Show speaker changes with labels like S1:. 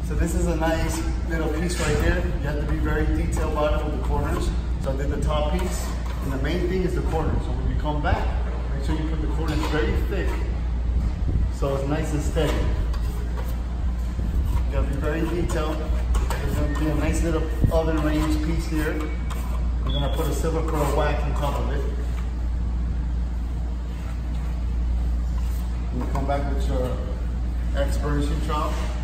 S1: So this is a nice little piece right here. You have to be very detailed about it with the corners. So I did the top piece, and the main thing is the corners. So when you come back, make sure you put the corners very thick, so it's nice and steady. You gotta be very detailed. There's gonna be a nice little oven range piece here. You're gonna put a silver pearl wax on top of it. You come back with your expiration trowel.